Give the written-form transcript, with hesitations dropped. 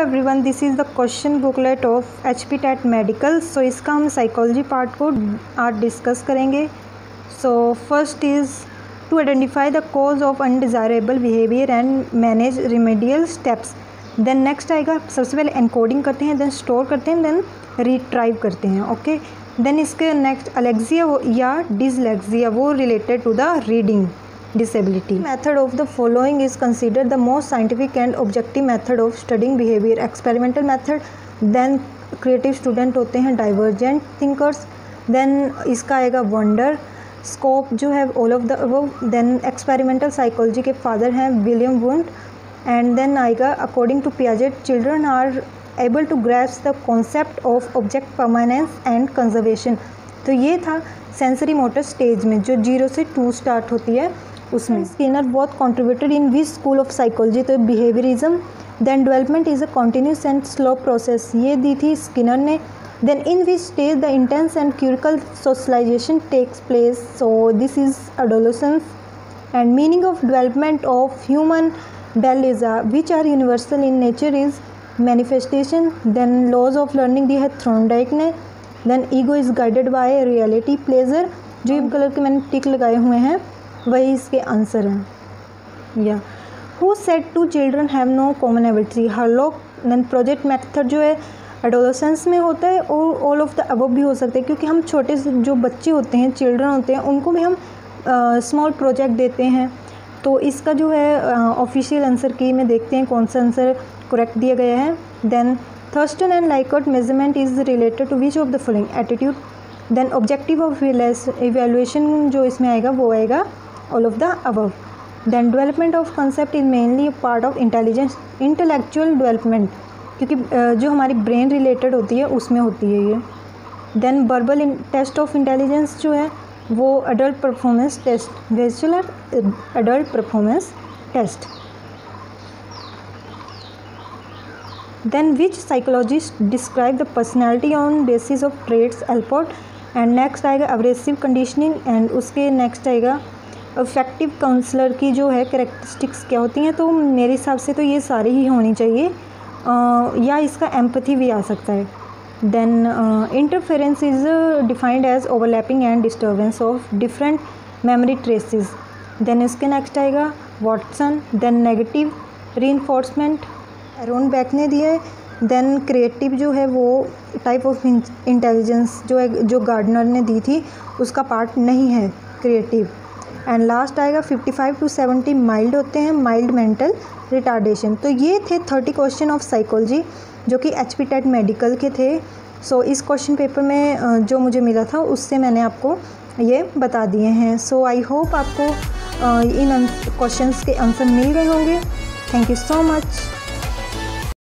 Everyone, this is the question booklet of HP TET medical. So इसका हम psychology part को आज discuss करेंगे। So first is to identify the cause of undesirable behaviour and manage remedial steps. Then next आएगा, सबसे पहले encoding करते हैं, देन स्टोर करते हैं, देन रिट्राइव करते हैं। ओके, देन इसके नेक्स्ट अलेक्सिया या डिसलेक्सिया, वो related to the reading disability. Method of the following is considered the most scientific and objective method of studying behavior. Experimental method, then creative student होते हैं divergent thinkers, then इसका आएगा wonder, scope जो है all of the above, then experimental psychology के father हैं William Wundt, and then आएगा according to Piaget children are able to grasp the concept of object permanence and conservation. तो ये था सेंसरी मोटर स्टेज में जो 0 से 2 स्टार्ट होती है उसमें। स्किनर बहुत contributed in which school of psychology, तो behaviourism. Then development is a continuous and slow process, ये दी थी स्किनर ने। Then in which stage the intense and critical socialization takes place, so this is adolescence. And meaning of development of human bell is which are universal in nature is manifestation. Then laws of learning दी है Thorndike ने। Then ego is guided by reality pleasure, जो in colour के मैंने टिक लगाए हुए हैं वही इसके आंसर हैं। या who said two children have no common ability, Hurlock. Then project method जो है एडोलेसेंस में होता है और ऑल ऑफ द अबव भी हो सकते हैं, क्योंकि हम छोटे जो बच्चे होते हैं, चिल्ड्रन होते हैं, उनको भी हम स्मॉल प्रोजेक्ट देते हैं। तो इसका जो है ऑफिशियल आंसर की में देखते हैं कौन सा आंसर करेक्ट दिया गया है। Then Thurstone and Likert measurement is related to which of the following attitude. Then objective of evaluation जो इसमें आएगा वो आएगा all of the above. Then development of concept is mainly a part of intellectual development, क्योंकि जो हमारी brain related होती है उसमें होती है ये। Then verbal test of intelligence जो है वो adult performance test, bachelor adult performance test. Then which psychologist describe the personality on basis of traits, Allport. And next आएगा अब्रेसिव कंडीशनिंग, एंड उसके नेक्स्ट आएगा इफेक्टिव काउंसलर की जो है characteristics क्या होती हैं। तो मेरे हिसाब से तो ये सारी ही होनी चाहिए, या इसका एम्पैथी भी आ सकता है। Then interference is defined as overlapping and disturbance of different memory traces. Then इसके नेक्स्ट आएगा Watson. Then negative reinforcement Aaron Beck ने दिया है। देन क्रिएटिव जो है वो टाइप ऑफ इंटेलिजेंस जो है जो गार्डनर ने दी थी उसका पार्ट नहीं है क्रिएटिव। एंड लास्ट आएगा 55 to 70 माइल्ड होते हैं, माइल्ड मेंटल रिटार्डेशन। तो ये थे 30 क्वेश्चन ऑफ साइकोलॉजी जो कि HP टेट मेडिकल के थे। सो इस क्वेश्चन पेपर में जो मुझे मिला था उससे मैंने आपको ये बता दिए हैं। सो आई होप आपको इन क्वेश्चंस के आंसर मिल गए होंगे। Thank you so much.